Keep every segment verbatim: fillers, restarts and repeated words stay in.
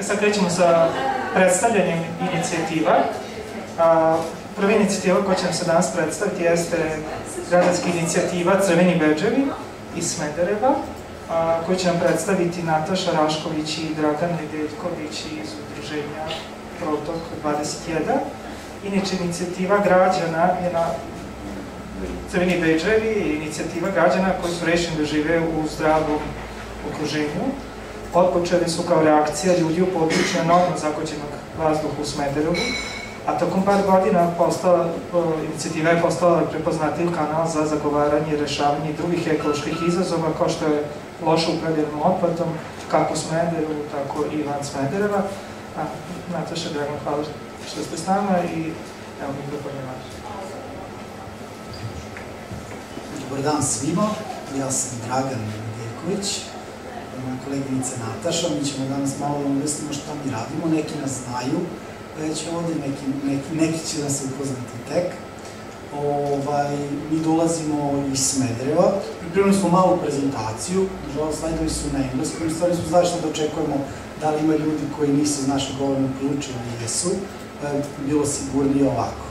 sad krećemo sa predstavljanjem inicijativa. Prva inicijativa koja će nam se danas predstaviti jeste građanska inicijativa Crveni bedževi iz Smedereva, koju će nam predstaviti Nataša Rašković i Dragan Nedeljković iz udruženja Protok dvadeset jedan. Inače, inicijativa građana je na Crveni bedževi je inicijativa građana koji su rešeni da žive u zdravom okruženju. Otpočeli su kao reakcija ljudi u području enormno zagađenog vazduha u Smederevu, a tokom par godina inicijativa je postala prepoznatljiv kanal za zagovaranje i rešavanje drugih ekoloških izazova, kao što je loše upravljenom otpadom, kako u Smederevu, tako i van Smedereva. Nataša, Dragan, hvala što ste s nama i evo mikrofon je vaš. Dobar dan svima, ja sam Dragan Nedeljković, moja koleginica Nataša. Mi ćemo danas malo da objasnimo šta mi radimo, neki nas znaju već ovde, neki će da se upoznati tek. Mi dolazimo iz Smedereva, pripremili smo malu prezentaciju, nažalost slajdovi su na engleskom, u stvari smo znali šta da očekujemo, da li ima ljudi koji nisu iz našeg govornog ključa ili jesu, bilo sigurnije ovako.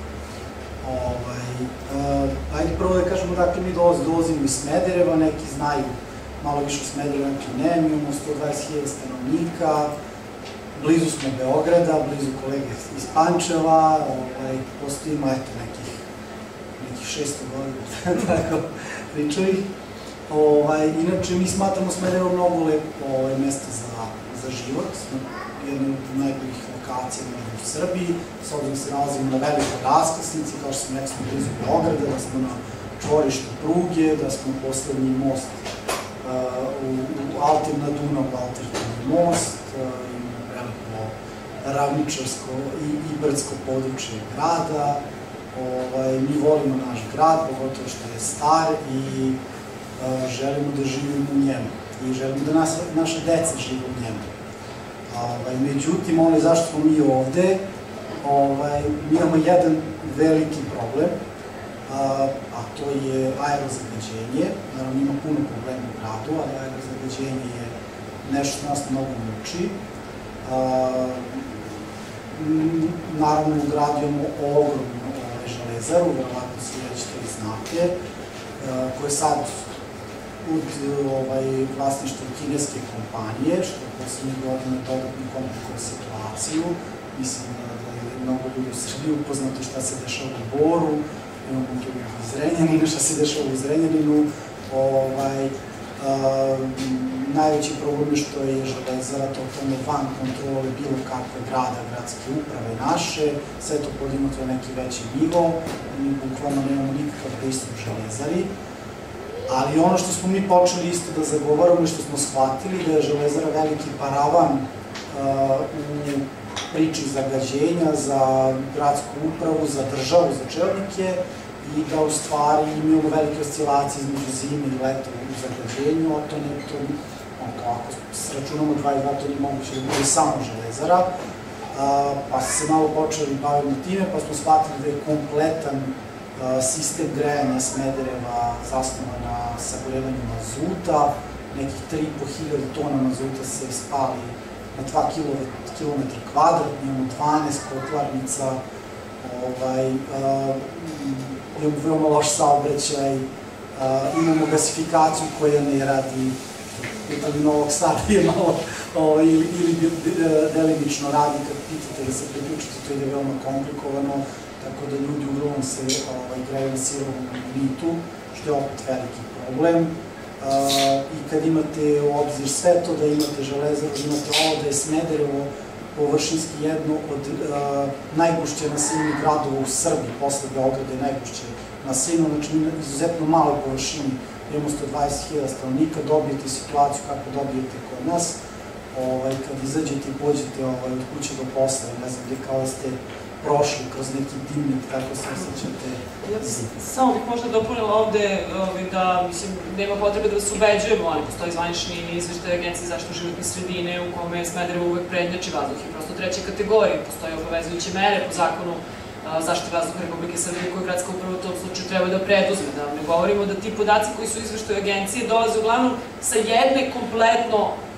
Ajde prvo da kažemo, dakle, mi dolazimo iz Smedereva, neki znaju malo više o Smedereva, neki ne, mi imamo sto dvadeset hiljada stanovnika, blizu smo Beograda, blizu kolege iz Pančeva, postojimo, eto, nekih šesto godina, tako pričaju. Inače, mi smatramo Smederevo mnogo lepo mesto za život, jedna od najboljih lokacija u Srbiji, s obzirom se nalazimo na velikoj raskrsnici, kao što smo rekli, smo blizu Beograda, da smo na čvorištu pruge, da smo poslednji most na Dunavu, alternativni most, imamo veliko ravničarsko i brdsko područje grada. Mi volimo naš grad, pogotovo što je star i želimo da živimo u njemu i želimo da naša deca žive u njemu. Međutim, ono je zašto smo mi ovde, mi imamo jedan veliki problem, a to je aerozagađenje. Naravno, ima puno problema u gradu, ali aerozagađenje je nešto što nas mnogo muči. Naravno, u gradu imamo ogromnu železaru, verovatno svi već to i znate, koja je sad od vlasništva kineske kompanije, što je poslednjih godina dodatno komplikuje situaciju. Mislim da je mnogo ljudi u Srbiji upoznato šta se dešava u Boru, imamo tu u Zrenjaninu, šta se dešava u Zrenjaninu. Najveći problem je što je železara totalno van kontrole bilo kakve grada, gradske uprave naše, sve to podignuto na neki veći nivo, mi bukvalno nemamo nikakav pristup železari. Ali ono što smo mi počeli isto da zagovaramo i što smo shvatili da je železara veliki paravan u priči zagađenja za gradsku upravu, za državu, za čelnike i da u stvari imamo velike oscilacije između zime i leta u zagađenju, a to ne, to, ako se računamo dva i dva, to nije moguće da bude samo železara, pa smo se malo počeli baviti time, pa smo shvatili da je kompletan sistem grejanja Smedereva zasnovan na sagorevanju mazuta, nekih tri i po hiljade tona mazuta se spali na dva kilometra kvadratni, imamo dvanaest kotlarnica, imamo veoma loš saobraćaj, imamo gasifikaciju koja ne radi, pitali Novog Sada je malo, ili delimično radi, kad pitate da se priključite, to je veoma komplikovano, tako da ljudi uglavnom se greju na sirovom limitu, što je opet veliki problem. I kad imate u obzir sve to, da imate železaru, imate ovo da je Smederevo površinski jedno od najgušće naseljenih gradova u Srbiji, posle Beograda je najgušće naseljeno, znači na izuzetno maloj površini, imamo sto dvadeset hiljada stanovnika, dobijete situaciju kako dobijete kod nas, kad izađete i pođete od kuće do posla, ne znam gde, kao da ste prošli kroz neki dimnik, tako se osjećate. Samo bih možda dopunila ovde da, mislim, nema potrebe da vas ubeđujemo, ali postoji zvanični izveštaj Agencije za zaštitu životne sredine u kome Smederevo uvek prednjači vazduh i prosto treće kategorije. Postoje obavezujuće mere po zakonu zaštite vazduha Republike Srbije koju gradska uprava u tom slučaju treba da preduzme. Da ne govorimo da ti podaci koji su izveštaju agencije dolaze uglavnom sa jedne kompletno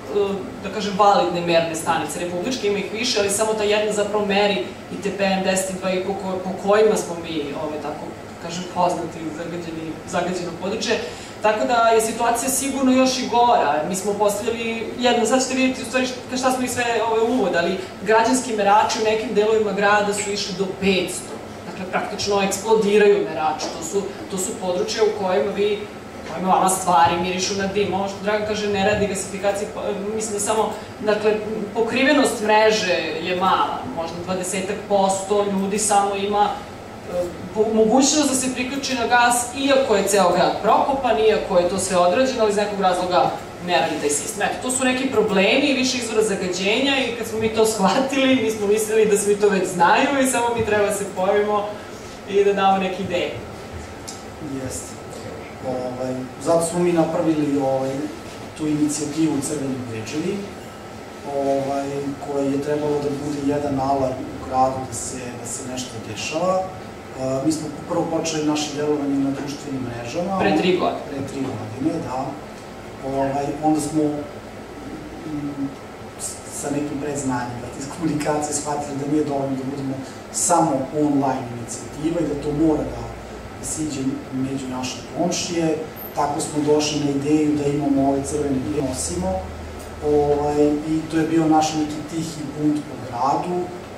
da kažem, validne merne stanice republičke, ima ih više, ali samo ta jedna zapravo meri i te P M deset i dva i po kojima smo mi, tako kažem, poznati zagađeno područje. Tako da je situacija sigurno još i gora. Mi smo postavljali jedno, sad ćete vidjeti u stvari šta smo i sve uvod, ali građanski merači u nekim delovima grada su išli do petsto. Dakle, praktično eksplodiraju merači. To su područje u kojima vi kojima vama stvari mirišu na dim. Ovo što Dragan kaže, ne radi gasifikacije, mislim da samo, dakle, pokrivenost mreže je mala, možda dvadesetak posto ljudi samo ima mogućnost da se priključi na gas, iako je ceo grad prokopan, iako je to sve odrađeno, ali iz nekog razloga ne radi taj sistem. Eto, to su neki problemi, više izvora zagađenja i kad smo mi to shvatili, mi smo mislili da svi to već znaju i samo mi treba da se pojavimo i da damo neke ideje. Jeste. Zato smo mi napravili tu inicijativu Crveni bedževi, koja je trebalo da bude jedan alarm u gradu da se nešto dešava. Mi smo prvo počeli naše delovanje na društvenim mrežama. Pre tri godine. Pre tri godine, da. Onda smo sa nekim predznanjima iz komunikacije shvatili da nije dovoljno da budemo samo online inicijativa i da to mora da siđe među naše komšije. Tako smo došli na ideju da imamo ove crvene bedževe nosimo i to je bio naš neki tihi bunt po gradu.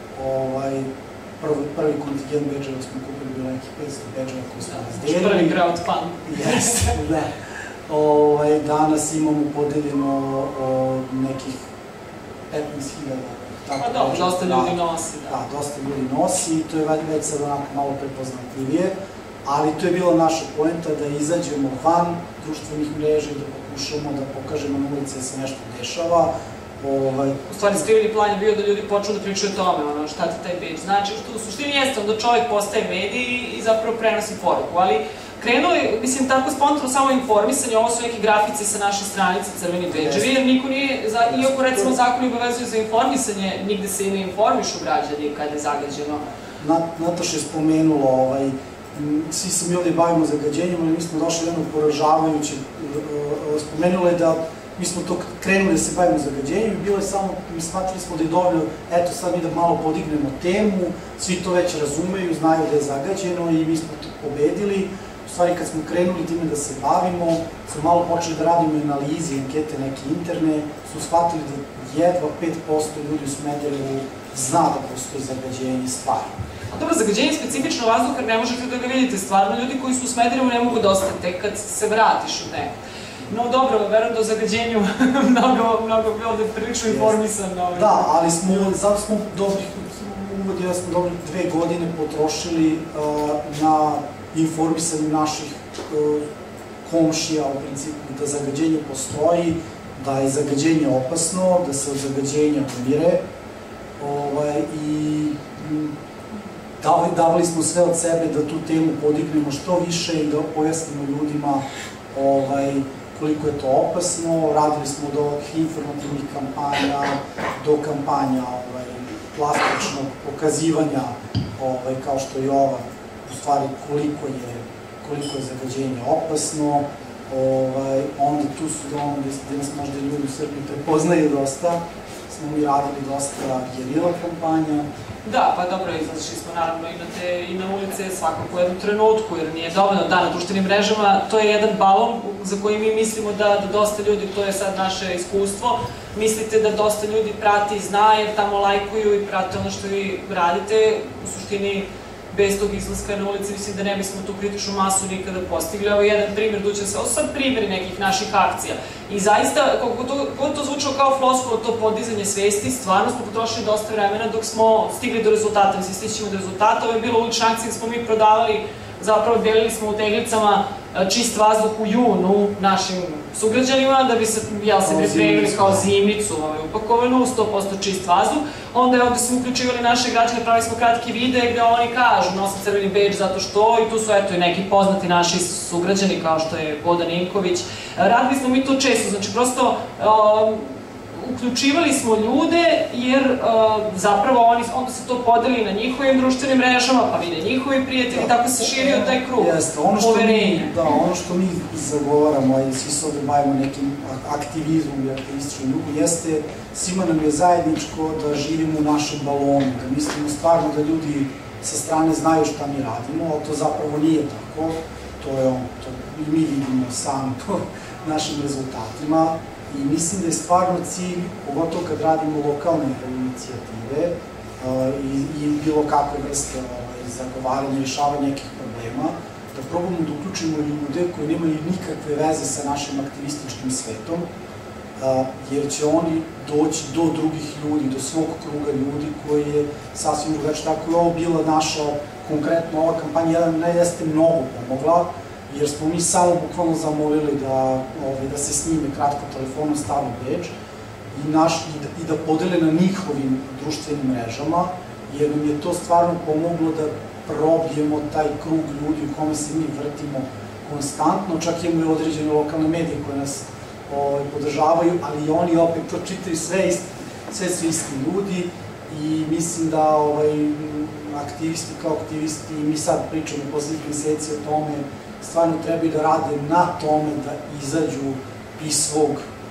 Prvi kontingent bedževa smo kupili bilo nekih petsto bedževa koji smo razdelili. Prvi crowdfund. Jeste, da. Danas imamo podeljeno nekih petnaest hiljada. Pa dobro, dosta ljudi nosi. Da, dosta ljudi nosi i to je već sad onako malo prepoznatljivije, ali to je bila naša poenta da izađemo van društvenih mreža i da pokušamo da pokažemo na ulici da se nešto dešava. U stvari, skriveni plan je bio da ljudi počnu da pričaju o tome, ono, šta ti taj bedž znači, što u suštini jeste, onda čovjek postaje medij i zapravo prenosi poruku, ali krenuo je, mislim, tako spontano samo informisanje, ovo su neki grafici sa naše stranice Crveni bedževi, jer niko nije, iako recimo zakoni obavezuju za informisanje, nigde se i ne informišu građani kada je zagađeno. Nataša je spomenula, svi se mi ovdje bavimo zagađenjem, ali mi smo došli jedno poražavajuće, spomenula je da mi smo to krenuli da se bavimo zagađenjem i bilo je samo, mi smatrali smo da je dovoljno, eto sad mi da malo podignemo temu, svi to već razumeju, znaju da je zagađeno i mi smo to pobedili. U stvari kad smo krenuli time da se bavimo, smo malo počeli da radimo analize, ankete neke interne, smo shvatili da jedva pet posto ljudi u Smederevu zna da postoji zagađenje stvari. A dobro, zagađenje je specifično vazduh jer ne možete da ga vidite stvarno, ljudi koji su u Smederevu ne mogu da ostati tek kad se vratiš od nekog. No dobro, verujem da o zagađenju mnogo bi ovde prilično informisan. Da, ali smo, zato smo dobrih, uvodila smo dobrih dve godine potrošili na informisanju naših komšija, u principu, da zagađenje postoji, da je zagađenje opasno, da se od zagađenja umire i davali smo sve od sebe da tu temu podignemo što više i da pojasnimo ljudima koliko je to opasno. Radili smo do informativnih kampanja, do kampanja plastičnog pokazivanja, kao što je ova, u stvari koliko je zagađenje opasno. Onda tu su gde nas možda ljudi u Srbiji prepoznaju dosta, smo mi radili dosta gerila kampanja. Da, pa dobro, izašli smo naravno i na ulice svakako u jednom trenutku, jer nije dovoljno da na društvenim mrežama, to je jedan balon za koji mi mislimo da dosta ljudi, to je sad naše iskustvo, mislite da dosta ljudi prati i zna, jer tamo lajkuju i prate ono što vi radite, u suštini bez tog izlaska na ulici, mislim da ne bismo tu kritičnu masu nikada postigli. Ovo je jedan primjer, duće se, ovo su sad primjeri nekih naših akcija. I zaista, kako to zvučalo kao floskula, to podizanje svesti, stvarno smo potrošili dosta vremena dok smo stigli do rezultata, mislim, stićemo do rezultata. Ovo je bilo ulična akcija gde smo mi prodavali, zapravo delili smo u teglicama čist vazduh u junu našim sugrađanima, da bi se, jel, se pripremili kao zimnicu upakovanu, sto posto čist vazduh. Onda je ovde smo uključivali naše građane, pravili smo kratki videe gde oni kažu nosim crveni bedž zato što, i tu su eto i neki poznati naši sugrađani kao što je Bodan Ninković. Radili smo mi to često, znači prosto uključivali smo ljude jer zapravo oni onda se to podeli na njihovim društvenim mrežama, pa vide njihovi prijatelji, tako se širio taj krug poverenja. Da, ono što mi zagovaramo i svi se ovde bavimo nekim aktivizmom i aktivističnom ljubu jeste, svima nam je zajedničko da živimo u našem balonu, da mislimo stvarno da ljudi sa strane znaju šta mi radimo, ali to zapravo nije tako, to je ono, to i mi vidimo sami po našim rezultatima. I mislim da je stvarno cilj, pogotovo kad radimo lokalne inicijative i bilo kakve vrste zagovaranja, rješavanja nekih problema, da probamo da uključimo ljude koji nemaju nikakve veze sa našim aktivističkim svetom, jer će oni doći do drugih ljudi, do svog kruga ljudi koji je sasvim drugačije. Tako je ovo bila naša, konkretno ova kampanja, ne jeste mnogo pomogla, jer smo mi samo bukvalno zamolili da se snime kratko telefonom, stave bedž i da podele na njihovim društvenim mrežama, jer nam je to stvarno pomoglo da probijemo taj krug ljudi u kome se mi vrtimo konstantno, čak imamo i određene lokalne medije koje nas podržavaju, ali i oni opet to čitaju, sve su isti ljudi i mislim da aktivisti kao aktivisti, mi sad pričamo poslednjih meseci o tome, stvarno trebaju da rade na tome da izađu iz svog...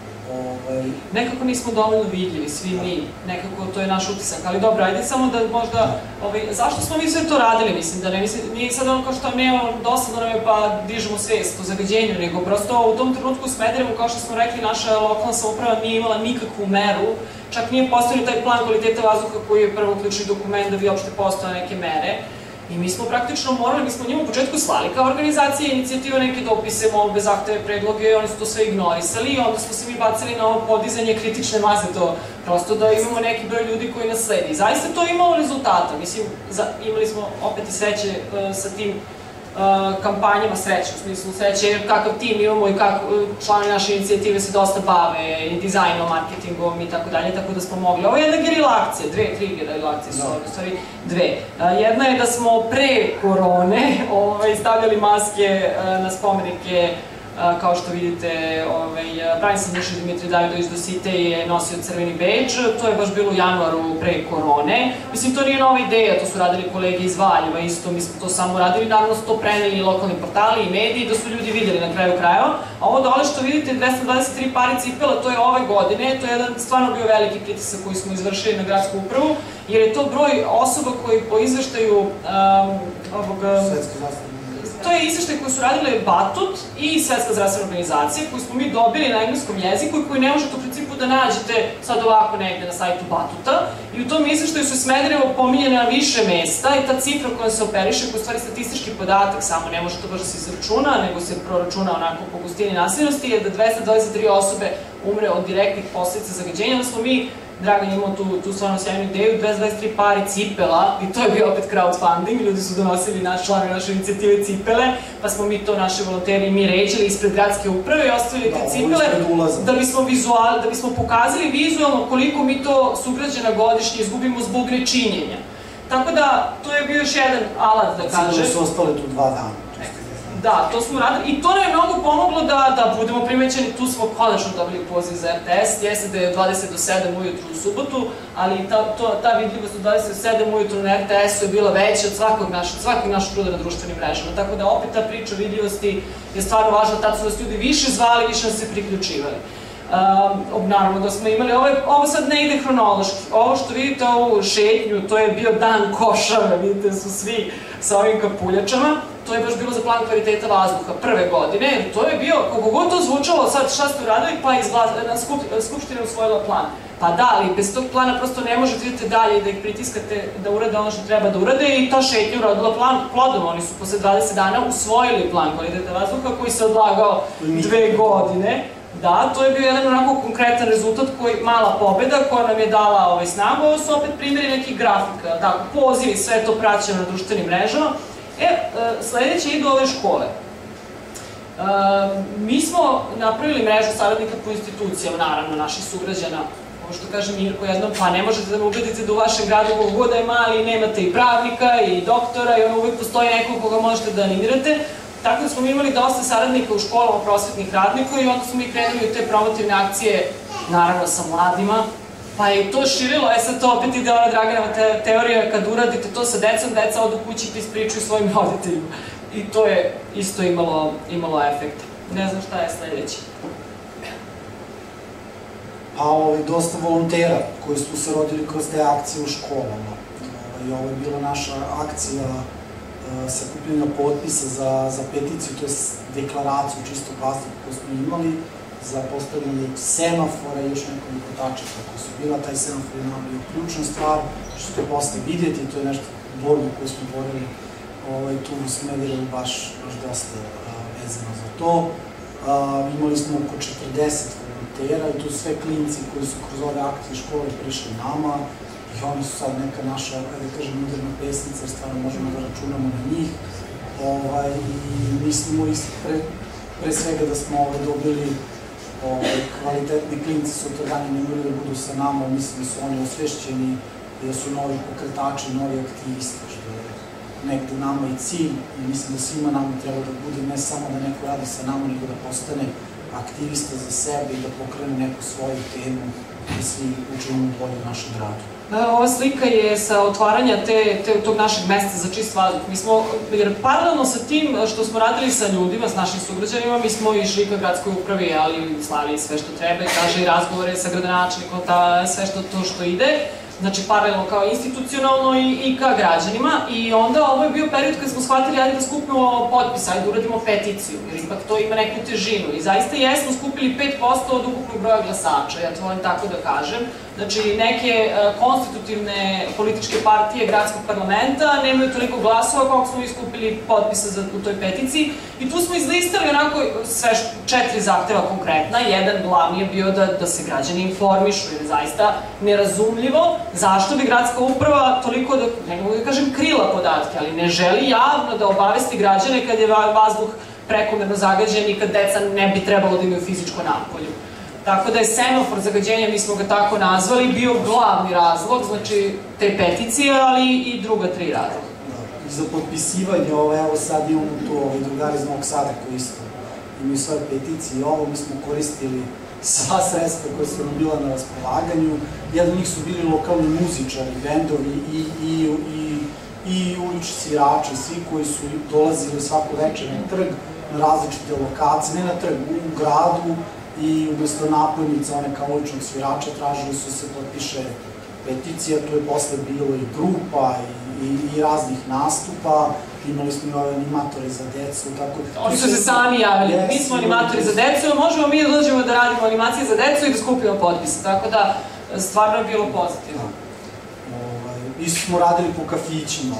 Nekako nismo dovoljno vidljivi, svi mi, nekako to je naš utisak, ali dobro, ajde samo da možda... Zašto smo mi sve to radili, mislim, da ne nije sad ono kao što nemamo dosadno nam je pa dižemo svest o zagađenju, nego prosto u tom trenutku u Smederevu, kao što smo rekli, naša lokalna samouprava nije imala nikakvu meru, čak nije postavio taj plan kvaliteta vazduha koji je prvo ključni dokument da bi uopšte postavili neke mere. I mi smo praktično morali, mi smo njima u početku slali kao organizacija inicijativa neke dopise, molbe, zahteve, predloge, oni su to sve ignorisali i onda smo se mi bacili na ovo podizanje kritične maze, to prosto da imamo neki broj ljudi koji nas sledi. I zaista to je imalo rezultata, mislim, imali smo opet i sreće sa tim kampanjama, sreće, u smislu sreće, jer kakav tim imamo i kako članovi naše inicijative se dosta bave i dizajnom, marketingom i tako dalje, tako da smo mogli. Ovo je jedna gerila akcija, dve, tri gerila akcije su ovdje, u stvari dve. Jedna je da smo pre korone stavljali maske na spomenike, kao što vidite, Branislav Nušić i Dimitrij Davidović Dositej je nosio crveni bedž, to je baš bilo u januaru pre korone. Mislim, to nije nova ideja, to su radili kolege iz Valjeva isto, mi smo to samo radili, naravno su to preneli i lokalni portali i mediji, da su ljudi videli na kraju krajeva. A ovo dole što vidite, dvesta dvadeset tri pare cipela, to je ove godine, to je jedan stvarno bio veliki pritisak koji smo izvršili na gradsku upravu, jer je to broj osoba koji po izveštaju ovog... Svetske zdravstvene. To je izveštaj koji su radile Batut i Svetska zdravstvena organizacija, koju smo mi dobili na engleskom jeziku i koji ne možete u principu da nađete sad ovako negde na sajtu Batuta. I u tom izveštaju su Smederevo pominjene na više mesta i ta cifra koja se operiše, koja je u stvari statistički podatak, samo ne može to baš da se izračuna, nego se proračuna onako po gustini naseljenosti, je da dvesta dvadeset tri osobe umre od direktnih posledica zagađenja, da smo mi Dragan je imao tu stvarno sjajnu ideju, dvesta dvadeset tri pare cipela, i to je bio opet crowdfunding, ljudi su donosili naš članovi naše inicijative cipele, pa smo mi to, naši volonteri, mi ređali ispred gradske uprave i ostavili te cipele, da bismo pokazali vizualno koliko mi to sugrađana godišnje izgubimo zbog nečinjenja. Tako da, to je bio još jedan alat, da kažem. Cipele su ostale tu dva dana. Da, to smo radili i to nam je mnogo pomoglo da budemo primećeni, tu smo konačno dobili poziv za R T S, jeste da je dvadeset do sedam ujutru u subotu, ali ta vidljivost od dvadeset do sedam ujutru na R T S-u je bila veća od svakog našeg truda na društvenim mrežama, tako da opet ta priča o vidljivosti je stvarno važna, tad su nas ljudi više zvali, više nas se priključivali. Naravno da smo imali, ovo sad ne ide hronološki, ovo što vidite, ovu šetnju, to je bio dan Košare, vidite su svi sa ovim kapuljačama, to je baš bilo za plan kvaliteta vazduha prve godine, jer to je bio, kako god to zvučalo, sad šta ste uradili, pa Skupština usvojila plan. Pa da, ali bez tog plana prosto ne možete idete dalje i da ih pritiskate da urade ono što treba da urade i ta šetnja uradila plan plodom, oni su posle dvadeset dana usvojili plan kvaliteta vazduha koji se odlagao dve godine. Da, to je bio jedan onako konkretan rezultat, mala pobeda koja nam je dala snagu, ovo su opet primjeri nekih grafika, da, pozivi, sve to praćeno na društvenim mrežama. E, sledeće idu ove škole. Mi smo napravili mrežu saradnika po institucijama, naravno, naših sugrađana, ovo što kaže Mirko jednom, pa ne možete da me ubedite da u vašem gradu koliko god da je mali, nemate i pravnika i doktora i ono uvek postoji neko koga možete da animirate. Tako da smo imali dosta saradnika u školama prosvetnih radnika i onda smo i krenuli u te promotivne akcije naravno sa mladima, pa je to širilo, e sad to opet ide ona Draganova teorija, kad uradite to sa decom, deca odu kući i ispričaju svojim roditeljima. I to je isto imalo efekta. Ne znam šta je sledeće. Pa ovo je dosta volontera koji su se rodili kroz te akcije u školama. I ovo je bila naša akcija sakupljanja potpisa za peticiju, to je deklaraciju čisto plastiku koju smo imali, za postavljanje semafora i još nekoliko tačaka koji su bila. Taj semafor je nam bio ključna stvar, što ćete posle vidjeti, to je nešto borbu koju smo borili tu u Smederevu baš dosta vezano za to. Imali smo oko četrdeset volontera i tu sve klinci koji su kroz ove akcije škole prišli nama i oni su sad neka naša, da kažem, moderna pesnica, jer stvarno možemo da računamo na njih. I mislimo pre svega da smo dobili kvalitetni klinci sutradan ne moraju da budu sa nama, mislim da su oni osvešćeni i da su novi pokretači, novi aktivisti, što je negde nama i cilj i mislim da svima nama treba da bude ne samo da neko radi sa nama, nego da postane aktivista za sebe i da pokrene neku svoju temu i svi učinimo bolje u našem gradu. Ova slika je sa otvaranja tog našeg mesta za čist vazduh. Mi smo, jer paralelno sa tim što smo radili sa ljudima, s našim sugrađanima, mi smo išli ka gradskoj upravi, ali slali sve što treba i kaže i razgovore sa gradonačelnikom, sve to što ide. Znači, paralelno kao institucionalno i ka građanima. I onda ovo je bio period kada smo shvatili, ajde da skupimo potpis, ajde da uradimo peticiju, jer ipak to ima neku težinu. I zaista jesmo skupili pet posto od ukupnog broja glasača, ja to volim tako da kažem. Znači, neke konstitutivne političke partije gradskog parlamenta nemaju toliko glasova koliko smo iskupili potpisa u toj peticiji. I tu smo izlistali onako sve četiri zahteva konkretna. Jedan glavni je bio da se građani informišu, jer je zaista nerazumljivo zašto bi gradska uprava toliko, ne mogu da kažem krila podatke, ali ne želi javno da obavesti građane kad je vazduh prekomerno zagađen i kad deca ne bi trebalo da imaju fizičko napolju. Tako da je semafor zagađenja, mi smo ga tako nazvali, bio glavni razlog, znači, te peticije, ali i druga tri razloga. I za potpisivanje, evo sad imamo tu drugari iz Novog Sada koji isto imaju svoje peticije i ovo, mi smo koristili sva sredstva koja su nam bila na raspolaganju. Jedan od njih su bili lokalni muzičari, bendovi i ulični svirači, svi koji su dolazili svako večer na trg, na različite lokacije, ne na trg, u gradu, i umesto napojnica, one kao uličnog svirača, tražili su se potpiše peticija, tu je posle bilo i grupa i raznih nastupa, imali smo i ove animatore za decu, tako... Oni su se sami javili, mi smo animatori za decu, možemo mi da dođemo da radimo animacije za decu i da skupimo potpise, tako da stvarno je bilo pozitivno. Isto smo radili po kafićima,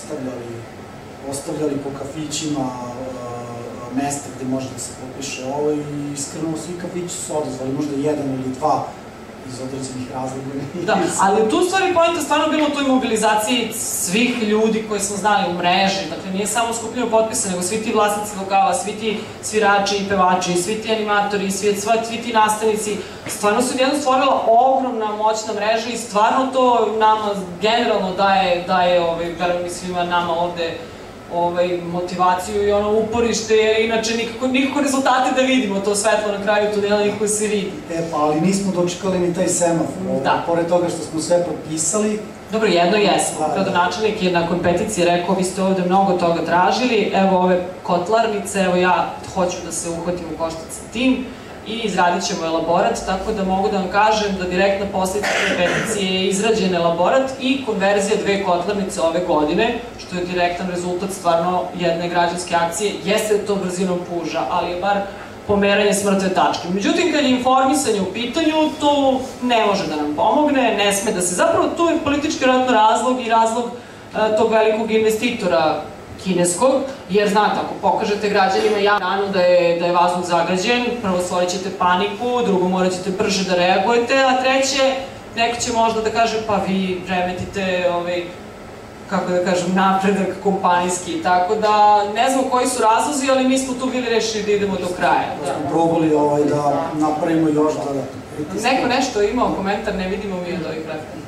ostavljali po kafićima mesta gde može da se potpiše ovo i iskreno svi kafići su odazvali, možda jedan ili dva iz određenih razloga. Da, ali tu stvari pojenta stvarno bilo u toj mobilizaciji svih ljudi koji smo znali u mreži, dakle nije samo skupljeno potpisa, nego svi ti vlasnici lokala, svi ti svirači i pevači, svi ti animatori, svi ti nastavnici, stvarno su jedno stvorila ogromna moćna mreža i stvarno to nama generalno daje, verujem i svima nama ovde, motivaciju i ono uporište, jer inače nikako rezultate da vidimo, to svetlo na kraju tunela nikako se vidi. E pa, ali nismo dočekali ni taj semafor, pored toga što smo sve potpisali. Dobro, jedno jesmo. Gradonačelnik je nakon peticije rekao, vi ste ovde mnogo toga tražili, evo ove kotlarnice, evo ja hoću da se uhvatim u koštac sa tim i izradit ćemo elaborat, tako da mogu da vam kažem da direktna posledica te peticije je izrađen elaborat i konverzija dve kotlarnice ove godine, što je direktan rezultat stvarno jedne građanske akcije. Jeste da to brzinom puža, ali je bar pomeranje s mrtve tačke. Međutim, kad je informisanje u pitanju, to ne može da nam pomogne, ne sme da se... Zapravo, tu je politički razlog i razlog tog velikog investitora kineskog, jer znate, ako pokažete građanima javno da je vazduh zagađen, prvo stvorit ćete paniku, drugo morat ćete brže da reagujete, a treće, neko će možda da kaže pa vi remetite, kako da kažem, napredak kompanijski, tako da ne znam koji su razlozi, ali mi smo tu bili rešili da idemo do kraja. Da smo probali da napravimo još da... Neko nešto imao komentar, ne vidimo mi od ovih referenta.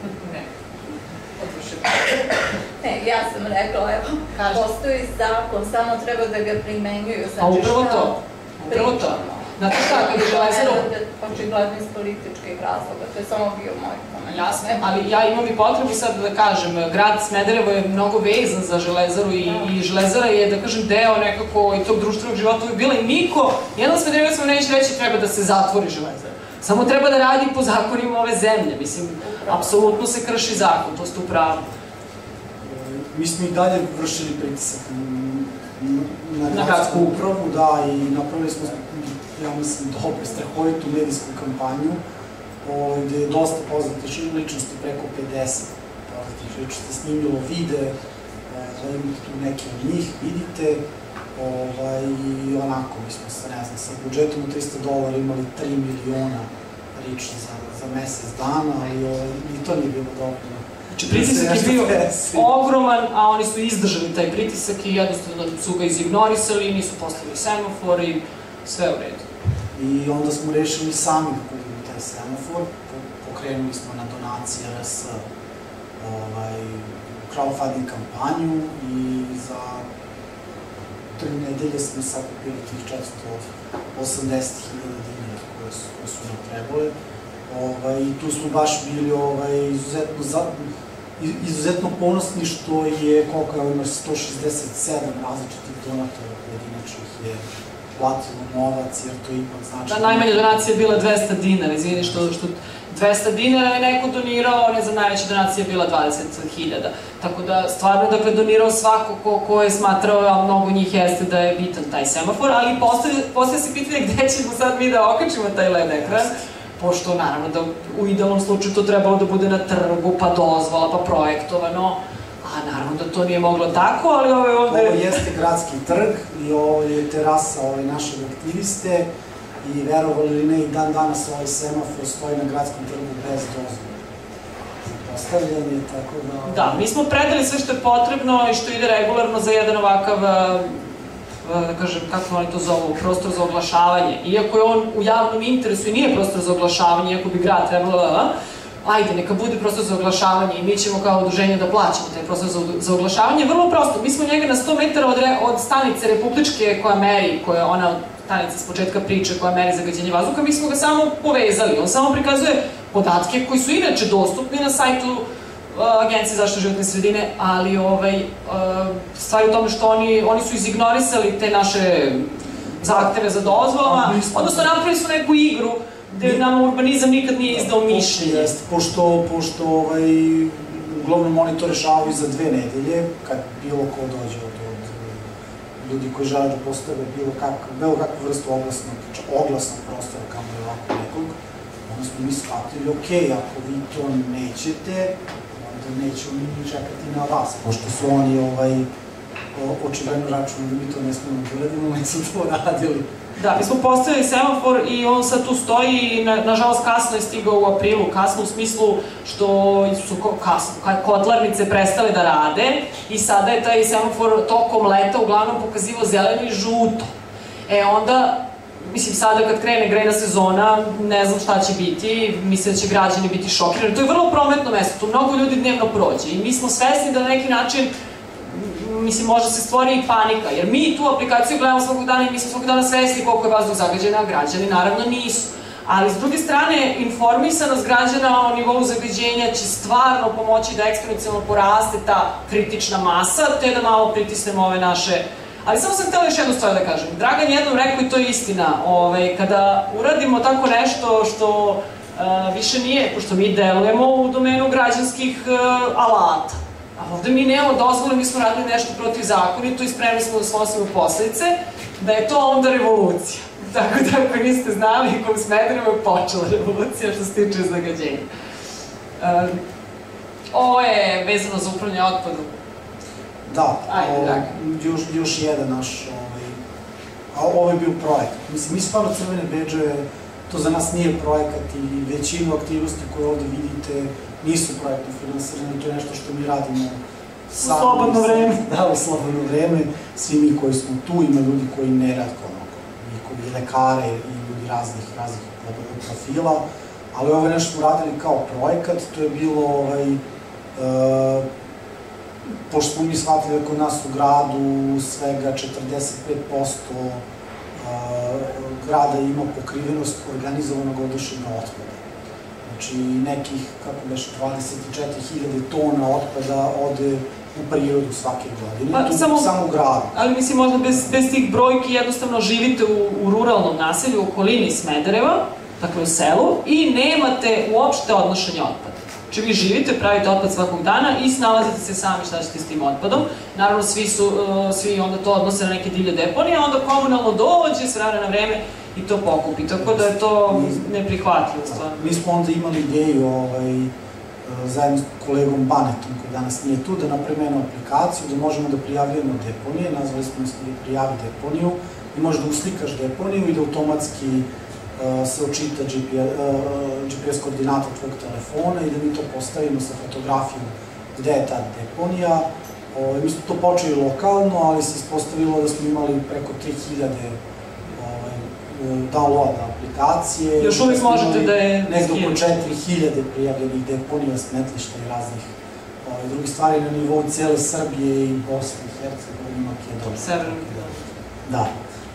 Ne, ja sam rekla, evo, postoji zakon, samo treba da ga primenjuju. A upravo to, upravo to. Znate šta, kad je Železaru... Očigledno iz političkih razloga, to je samo bio moj komentar. Jasno, ali ja imam i potrebu sad da kažem, grad Smederevo je mnogo vezan za Železaru i Železara je, da kažem, deo nekako i tog društvenog života uvijek bila i niko, jedan Smederevo sam neće reći treba da se zatvori Železara. Samo treba da radi po zakonima ove zemlje, mislim, apsolutno se krši zakon, to ste u pravu. Mi smo i dalje vršili pritisak na gradsku upravu, da, i napravili smo, ja mislim, dobro, strahovitu medijsku kampanju, gde je dosta poznatih ličnosti, preko pedeset poznatih ličnosti snimilo vide, da imate tu neke od njih, vidite, i onako, mi smo sa, ne znam, sa budžetom od trista dolara imali tri miliona lični za mesec dana, i to nije bilo dobro. Znači, pritisak je bio ogroman, a oni su izdržali taj pritisak i jednostavno su ga izignorisali, nisu postavili semafor i sve u redu. I onda smo rešili sami da kupimo taj semafor, pokrenuli smo na donacije R S crowdfunding kampanju i za tri nedelje smo sakupili tih četiristo osamdeset hiljada dinara koje su nam trebale. I tu smo baš bili izuzetno ponosni što je, koliko je ima sto šezdeset sedam različitih donatora pojedinačnih je platilo novac, jer to ipak znači... Da, najmanja donacija je bila dvesta dinara, izvini što dvesta dinara je neko donirao, ne znam, najveća donacija je bila dvadeset hiljada. Tako da, stvarno, dakle, donirao svako ko je smatrao, a mnogo njih jeste da je bitan taj semafor, ali postavlja se pitanje gde ćemo sad mi da okačimo taj L E D ekran, pošto, naravno, da u idealnom slučaju to trebalo da bude na trgu, pa dozvola, pa projektovano, a naravno da to nije moglo tako, ali ovo je ovde... Ovo jeste gradski trg i ovo je terasa našeg aktiviste i verovali ili ne, i dan danas ovaj semafor stoji na gradskom trgu bez dozvola. Postavljanje, tako da... Da, mi smo predali sve što je potrebno i što ide regularno za jedan ovakav, da kažem, kako oni to zovu, prostor za oglašavanje. Iako je on u javnom interesu i nije prostor za oglašavanje, iako bi grad trebalo, ajde, neka bude prostor za oglašavanje i mi ćemo kao udruženje da plaćamo taj prostor za oglašavanje. Vrlo prosto, mi smo njega na sto metara od stanice Republičke koja meri, koja je ona stanica s početka priče koja meri zagađenje vazduha, mi smo ga samo povezali. On samo prikazuje podatke koji su inače dostupni na sajtu Agencije za zaštitu životne sredine, ali stvari u tome što oni su izignorisali te naše zahteve za dozvolama, odnosno napravili su neku igru gde nam urbanizam nikad nije izdao mišljenje. Pošto uglavnom oni to rešavaju za dve nedelje, kad bilo ko dođe od ljudi koji žele da postave bilo kakvu vrstu oglasnog prostora kao je ovako nekog, onda smo mi shvatili, ok, ako vi to nećete, onda nećemo mi čekati na vas, pošto su oni očigledno računali da mi to ne smemo da uradimo, mi smo to radili. Da, mi smo postavili semafor i on sad tu stoji i nažalost kasno je stigao u aprilu, kasno u smislu što su kotlarnice prestale da rade i sada je taj semafor tokom leta uglavnom pokazivao zeleno i žuto. E onda, mislim sada kad krene grejna sezona, ne znam šta će biti, mislim da će građani biti šokirani. To je vrlo prometno mesto, tu mnogo ljudi dnevno prođe i mi smo svesni da na neki način mislim, možda se stvori i panika, jer mi tu aplikaciju gledamo svakog dana i mi smo svakog dana svesni koliko je vazduh zagađen, a građani naravno nisu. Ali s druge strane, informisanost građana o nivou zagađenja će stvarno pomoći da eksponencijalno poraste ta kritična masa, te da malo pritisnemo ove naše... Ali samo sam htjela još jednu stvar da kažem. Dragan jednom rekao i to je istina, kada uradimo tako nešto što više nije, pošto mi delujemo u domenu građanskih alata, a ovde mi nemamo dozvole, mi smo radili nešto protivzakonito i spremni smo da snosimo posledice, da je to onda revolucija. Tako da ako niste znali, u Smederevu je počela revolucija što se tiče zagađenja. Ovo je vezano za upravljanje otpadom. Da, još jedan naš, ovo je bio projekat. Mislim, mi stvarno crvene bedževe, to za nas nije projekat i većinu aktivnosti koje ovde vidite nisu projektno finansirane, to je nešto što mi radimo sami. U slobodno vreme. Da, u slobodno vreme. Svi mi koji smo tu, ima ljudi koji ne rad i lekare i ljudi raznih profila, ali ovo je nešto smo radili kao projekat, to je bilo, pošto smo mi shvatili da kod nas u gradu svega četrdeset pet posto grada ima pokrivenost organizovanog odnošenja otpada. Znači, nekih, kako beše, dvadeset četiri hiljade tona otpada ode u prirodu svake godine, tu samo u gradu. Ali mislim, možda bez tih brojki jednostavno živite u ruralnom naselju, u okolini Smedereva, dakle u selu, i nemate uopšte odnošenje otpada. Znači, vi živite, pravite otpad svakog dana i snalazite se sami šta ćete s tim otpadom. Naravno, svi onda to odnose na neke divlje deponije, a onda komunalno dođe s vremena na vreme i to pokupi. Tako da je to neprihvatljivo stvarno. Mi smo onda imali ideju zajedno s kolegom Banetom, koji danas nije tu, da napravimo jednu aplikaciju da možemo da prijavljujemo deponije, nazvali smo se prijavi deponiju, i možeš da uslikaš deponiju i da automatski se očita G P S koordinata tvojeg telefona i da mi to postavimo sa fotografijom gde je ta deponija. Mi smo to počeli lokalno, ali se ispostavilo da smo imali preko tri hiljade downloada aplikacije. Još uvijek možete da je... Nekdo oko četiri hiljade prijavljenih deponija, smetlišta i raznih drugih stvari na nivou cele Srbije i Bosne i Hercegovine, Makedonije. Severno. Da.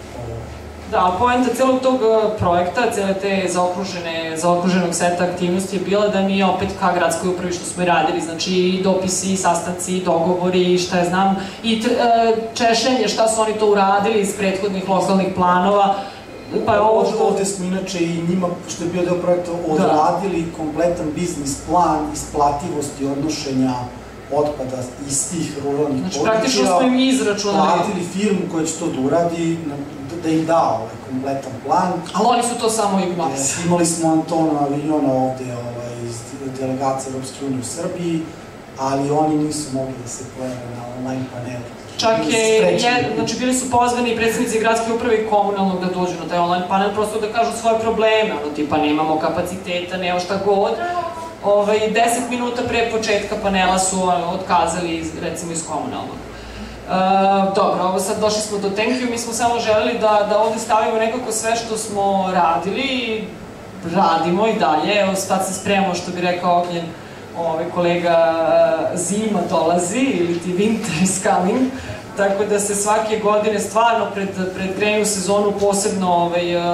Da, poenta celog tog projekta, cele te zaokruženog seta aktivnosti je bila da mi opet ka gradskoj upravi što smo i radili, znači i dopisi, i sastanci, i dogovori, i šta je znam, i češenje šta su oni to uradili iz prethodnih lokalnih planova. Ovde smo inače i njima, što je bio deo projekta, odradili kompletan biznis plan isplativosti odnošenja otpada iz tih ruralnih područja. Znači, praktično smo im izračunali. Platili firmu koja će to da uradi, da im da ovaj kompletan plan. Ali oni su to samo ignorisali. Imali smo Antona Avignona ovde iz delegacije Evropske unije u Srbiji, ali oni nisu mogli da se pojave na online panelu. Čak je, znači bili su pozvani i predsednici gradske uprave i komunalnog da dođu na taj online panel, prosto da kažu svoje probleme, ono tipa nemamo kapaciteta, nema šta god. Deset minuta pre početka panela su otkazali, recimo, iz komunalnog. Dobro, ovo sad došli smo do thank you, mi smo samo želeli da ovde stavimo nekako sve što smo radili i radimo i dalje, evo sad se spremamo, što bi rekao Ognjen, kolega, zima dolazi ili ti winter is coming, tako da se svake godine stvarno pred grejnu sezonu posebno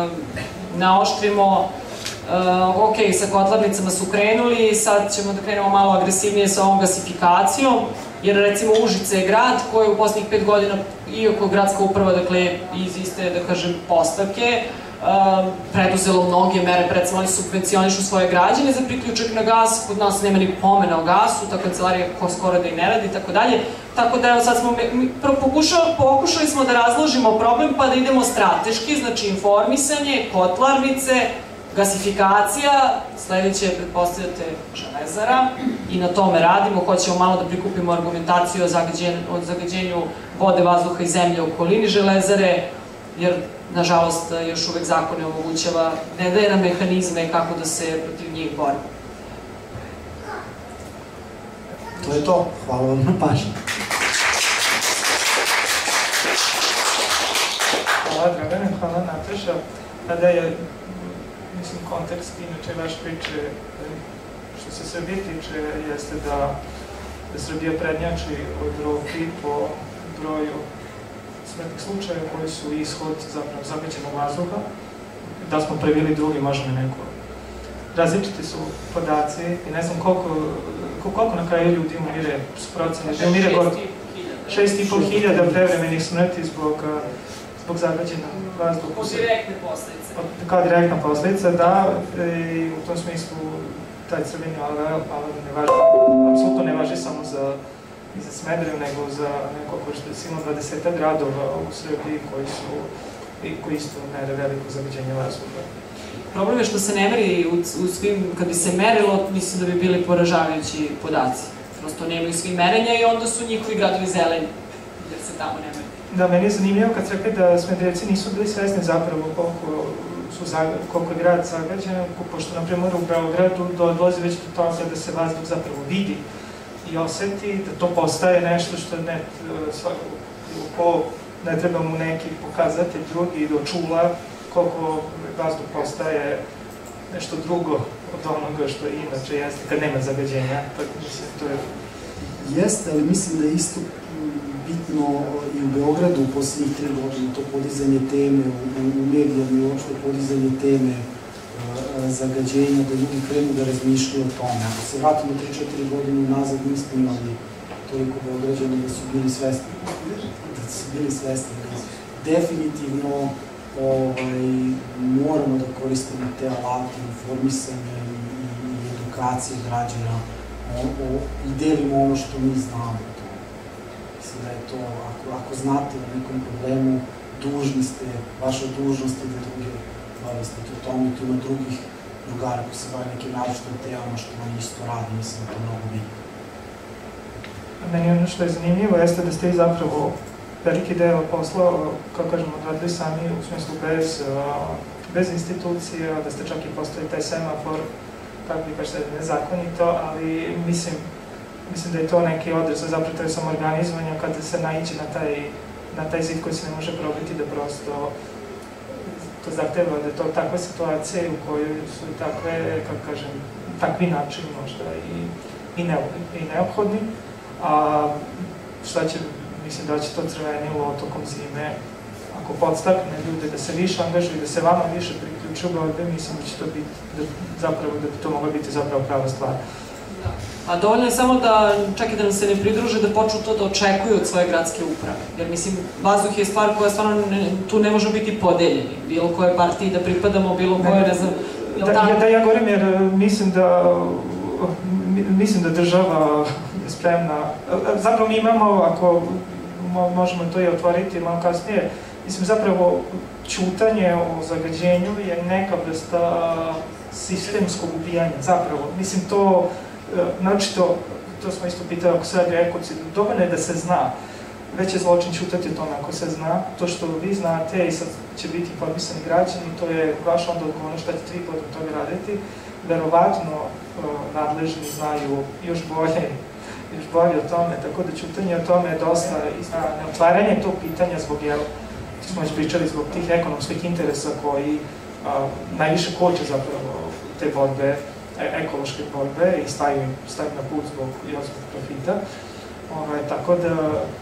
naoštrimo. Ok, sa kotlarnicama su krenuli, sad ćemo da krenemo malo agresivnije sa ovom gasifikacijom, jer recimo Užice je grad koji u poslednjih pet godina, iako gradska uprava, dakle, iz iste, da kažem, postavke, preduzelo mnoge mere, recimo oni subvencionišu svoje građane za priključak na gas, kod nas nema ni pomena o gasu, ta kancelarija skoro da i ne radi, tako dalje. Tako da evo sad smo, pokušali smo da razložimo problem pa da idemo strateški, znači informisanje, kotlarnice, gasifikacija, sledeće je, pretpostavljate, Železara i na tome radimo, hoćemo malo da prikupimo argumentaciju o zagađenju vode, vazduha i zemlje u okolini Železare, jer nažalost, još uvek zakon ne omogućava, ne daje nam mehanizme kako da se protiv njih borimo. To je to. Hvala vam na pažnji. Hvala, Dragane, hvala, Nataša. Kada je, mislim, kontekst inače vaš priče, što se Srbije tiče, jeste da Srbija prednjači u Evropi po broju smrtnih slučaja koji su ishod zapravo zagađenog vazduha. Da smo prvi ili drugi, možemo neko. Različiti su podaci i ne znam koliko na kraju ljudi umire, su procene, da umire god šest i po hiljada prevremenih smrti zbog zagađenog vazduha. Kao direktne posledice. Kao direktna posledica, da, i u tom smislu taj crveni alarm apsolutno ne važi samo za i za Smederevo, nego za nekako što je silno dvadesetak gradova u Srbiji koji isto mere veliko zagađenje vazduha. Problem je što se ne meri u svim, kad bi se merilo, mislim da bi bili poražavajući podaci. Prosto nemaju svi merenja i onda su njihovi gradovi zeleni, jer se tamo ne meri. Da, meni je zanimljivo kad se rekli da Smederevci nisu bili svesni zapravo koliko je grad zagađen, pošto, na primjer, u Beogradu dolazi već do toga da se vazduh zapravo vidi i oseti, da to postaje nešto što ne, ko ne treba mu neki pokazatelj drugi da čula koliko vazduh postaje nešto drugo od onoga što inače jeste kad nema zagađenja. Jeste, ali mislim da je isto bitno korisno i u Beogradu u posljednjih tri godine, to podizanje teme u medijama i uopšte podizanje teme zagađenja, da ljudi krenu da razmišljaju o tome. Ako se vratimo tri četiri godine nazad, nismo imali toliko Beograđana da su bili svesni. Da su bili svesni. Definitivno moramo da koristimo te alate informisanja i edukacije građana i delimo ono što mi znamo. Mislim da je to, ako znate o nekom problemu, dužni ste, vaša dužnost je da druge obavestite o tome, tu ima drugih drugara koji se bave nekim naročitim temama što oni isto radi, mislim da je to mnogo bitno. Meni ono što je zanimljivo jeste da ste i zapravo veliki deo posla, kako kažemo, odradili sami, u smislu bez institucija, da ste čak i postavili taj semafor, kako bi kažete, nezakonito, ali mislim mislim da je to neki odraz za zapravo samoorganizovanja kada se naiđe na taj zid koji se ne može probiti, da prosto to zahteva da je to takva situacija u kojoj su takve, kako kažem, takvi načini možda i neophodni, a šta će, mislim da će to crvenilo tokom zime, ako podstakne ljude da se više angažuju, da se vama više priključu u borbe, mislim da će to biti, zapravo, da bi to mogla biti zapravo prava stvar. A dovoljno je samo da, čak i da nam se ne pridruže, da počnu to da očekuju od svoje gradske uprave. Jer, mislim, vazduh je stvar koja stvarno tu ne može biti podeljeni. Bilo koje partiji da pripadamo, bilo koje, ne znam... Da, ja govorim jer mislim da mislim da država je spremna. Zapravo mi imamo, ako možemo to i otvoriti malo kasnije, mislim, zapravo ćutanje o zagađenju je neka vrsta sistemskog ubijanja, zapravo. Mislim, to, znači to, to smo isto pitali ako se radi o ekocidu, dovoljno je da se zna. Već je zločin ćutati o tome ako se zna. To što vi znate i sad će biti informisani građani, to je vaš onda odgovorno šta ćete vi potom toga raditi. Verovatno nadležni znaju još bolje još bolje o tome, tako da ćutanje o tome je dosta neotvaranje tog pitanja zbog, jel, smo već pričali, zbog tih ekonomskih interesa koji najviše koče zapravo te borbe, ekološke borbe i staju na put zbog profita. Tako da,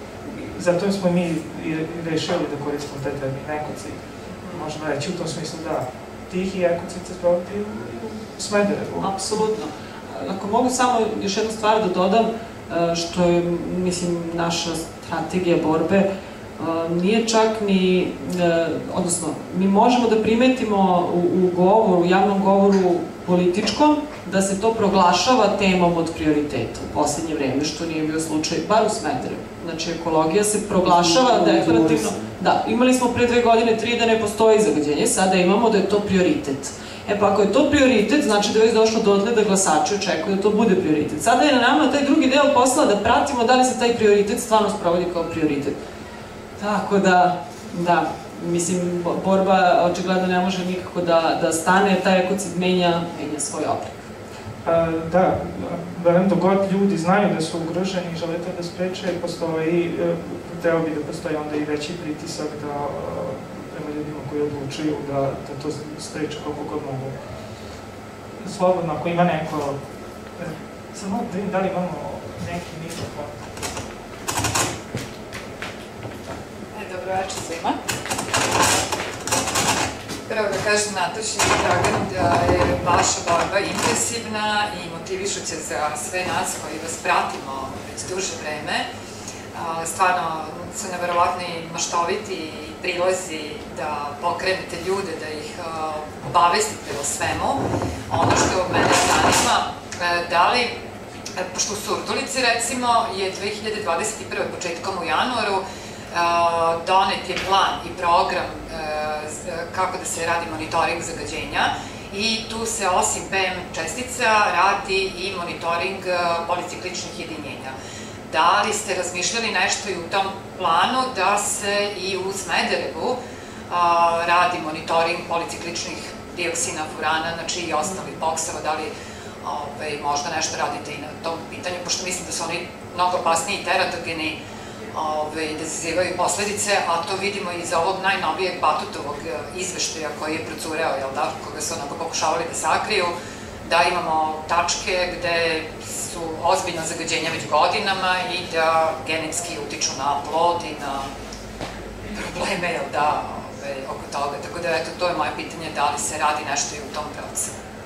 zato smo mi rešili da koristimo taj termin ekocid. Možemo reći u tom smislu da tihi ekocid se sprovodi u Smederevu. Apsolutno. Ako mogu samo još jednu stvar da dodam, što je, mislim, naša strategija borbe, nije čak ni, odnosno, mi možemo da primetimo u govoru, u javnom govoru političkom, da se to proglašava temom od prioriteta u poslednje vreme, što nije bio slučaj, bar u Smederevu. Znači, ekologija se proglašava deklarativno. Da, imali smo pre dve godine, tri da ne postoji zagađenje, sada imamo da je to prioritet. E pa ako je to prioritet, znači da je već došlo dotle da glasači očekuju da to bude prioritet. Sada je na nama taj drugi deo posla da pratimo da li se taj prioritet stvarno sprovodi kao prioritet. Tako da, da, mislim, borba očigledno ne može nikako da stane, taj ekocid menja svoj oblik. Da, verujem da god ljudi znaju da su ugroženi i žele to da spreče, postoji, treba bi da postoji onda i veći pritisak da prema ljudima koji odlučuju da to spreče koliko god mogu. Slobodno, ako ima neko, samo da vidim da li imamo neki mikrofon. Dobro večer svima. Prvo da kažem Nataši i Draganu da je vaša borba impresivna i motivišuća za sve nas koji vas pratimo već duže vreme. Stvarno su neverovatni maštoviti prilozi da pokrenete ljude, da ih obavestite o svemu. Ono što mene zanima, da li, pošto u Surdulici recimo je dve hiljade dvadeset prve početkom u januaru donet je plan i program kako da se radi monitoring zagađenja i tu se osim P M čestica radi i monitoring policikličnih jedinjenja. Da li ste razmišljali nešto i u tom planu da se i u Smederevu radi monitoring policikličnih dioksina, furana, znači i ostalih boksova, da li možda nešto radite i na tom pitanju, pošto mislim da su oni mnogo opasniji i teratogeni, da izazivaju posledice, a to vidimo iz ovog najnovijeg Batutovog izveštaja koji je procureo, koga su onako pokušavali da sakriju, da imamo tačke gde su ozbiljna zagađenja već godinama i da genetski utiču na plod i na probleme, jel da, oko toga. Tako da, eto, to je moje pitanje, da li se radi nešto i u tom pravcu.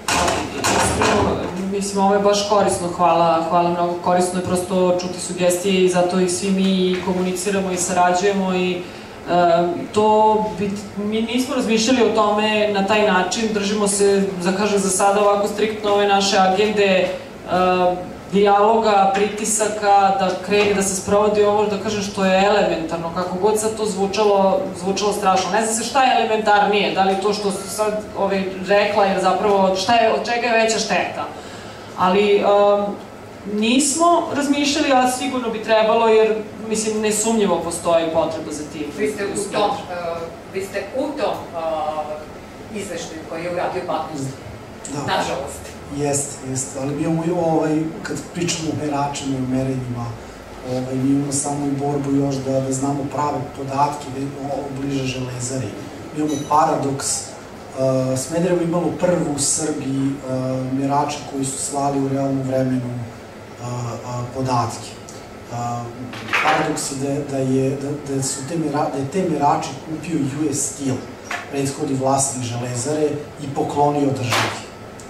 Mislim, ovo je baš korisno, hvala, hvala mnogo, korisno je prosto čuti sugestije i zato i svi mi komuniciramo i sarađujemo i to, mi nismo razmišljali o tome na taj način, držimo se, za kažem, za sada ovako striktno ove naše agende, dijaloga, pritisaka, da krene, da se sprovodi ovo, da kažem, što je elementarno, kako god sad to zvučalo, zvučalo strašno. Ne zna se šta je elementarnije, da li to što su sad rekla, jer zapravo šta je, od čega je veća šteta. Ali nismo razmišljali, a sigurno bi trebalo, jer, mislim, nesumnjivo postoji potreba za tim. Vi ste u tom, vi ste u tom izveštaju koji je uradio Batnost, nažalost. Jeste, jeste, ali mi imamo, kad pričamo o meračima i o merenjima, mi imamo samo i borbu još da znamo prave podatke bliže Železari. Mi imamo paradoks, Smederevo imalo prvu u Srbiji merače koji su slali u realnom vremenu podatke. Paradoks je da su te merače kupio U S Steel, prethodni vlasnik Železare, i poklonio državi.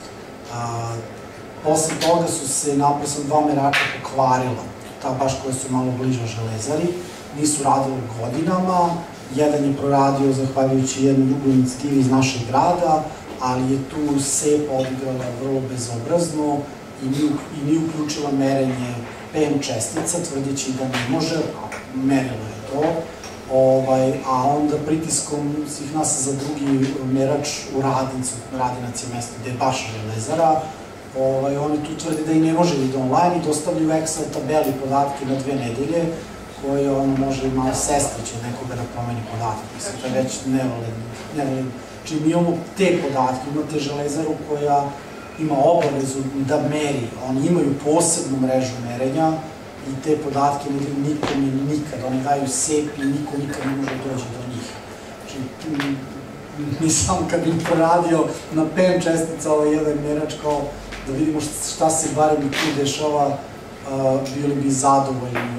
Posle toga su se naprosto dva merača pokvarila, ta baš koja su malo bliže Železari, nisu radili godinama, jedan je proradio zahvaljujući jednoj drugoj inicijativi iz našeg grada, ali je tu S E P odigrala vrlo bezobrazno i nije uključila merenje P M čestica, tvrdeći da ne može, merilo je to, a onda pritiskom svih nas za drugi merač u Radincu, Radinac je mesto gde je baš Železara, oni tu tvrde da i ne može da ide online i dostavljaju Excel tabeli podatke na dve nedelje, koje može i malo sestrić od nekoga da promeni podatke. Mislim, to je već nevoledno. Čim mi imamo te podatke, imate Železaru koja ima obavezu da meri, oni imaju posebnu mrežu merenja i te podatke ne daju nikom i nikad, oni daju S E P i niko nikad ne može doći do njih. Znači, mi sam kad bih proradio na P M čestica ovaj jedan merač kao da vidimo šta se barem i tu dešava, bili bi zadovoljni.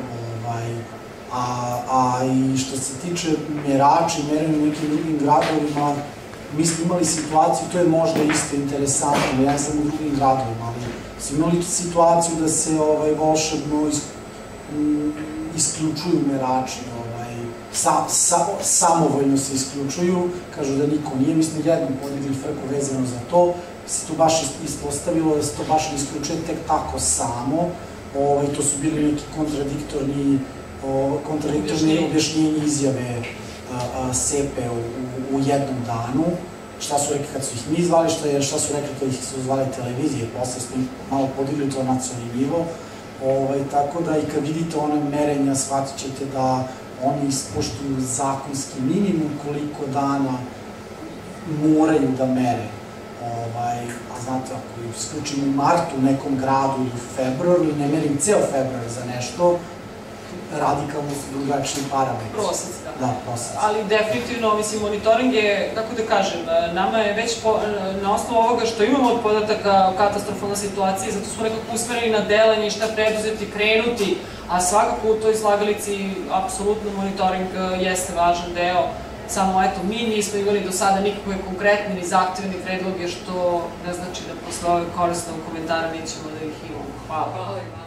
A i što se tiče merača i merenja u nekim drugim gradovima, mi smo imali situaciju, to je možda isto interesantno, ja sam u drugim gradovima, ali smo imali situaciju da se volšebno isključuju merači, samovoljno se isključuju, kažu da niko nije, mi smo jednom podigli frku vezano za to, se tu baš ispostavilo da se to baš ne isključuje tek tako samo, to su bili neki kontradiktorni kontradiktorne objašnjenje izjave S E P u jednom danu, šta su rekli kad su ih mi zvali, šta su rekli kad ih su zvali televizije, posle smo ih malo podigli to nacionalni nivo, tako da i kad vidite one merenja shvatit ćete da oni ispoštuju zakonski minimum koliko dana moraju da mere. A znate, ako isključim u martu u nekom gradu ili u februaru ili ne merim ceo februar za nešto, radikalno su drugačiji parametri. Prosec, da. Da, prosec. Ali definitivno, mislim, monitoring je, kako da kažem, nama je već na osnovu ovoga što imamo od podataka o katastrofalnoj situaciji, zato smo nekako usmereni na delanje i šta preduzeti, krenuti, a svakako u toj slagalici apsolutno monitoring jeste važan deo. Samo, eto, mi nismo imali do sada nikakve konkretne ni zahtevne predloge, što ne znači da posle ove korisnog komentara nećemo da ih imamo. Hvala.